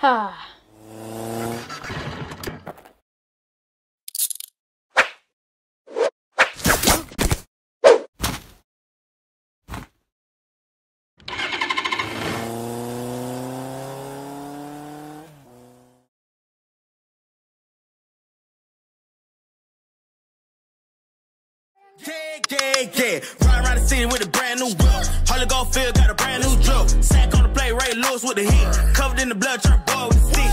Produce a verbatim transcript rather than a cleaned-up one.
Ah. Yeah, yeah, yeah. Ride around the city with a brand new whip. Harley Goldfield got a brand new drip. Sack on the plate, Ray Lewis with the heat. Covered in the blood, trying to boil with the stick.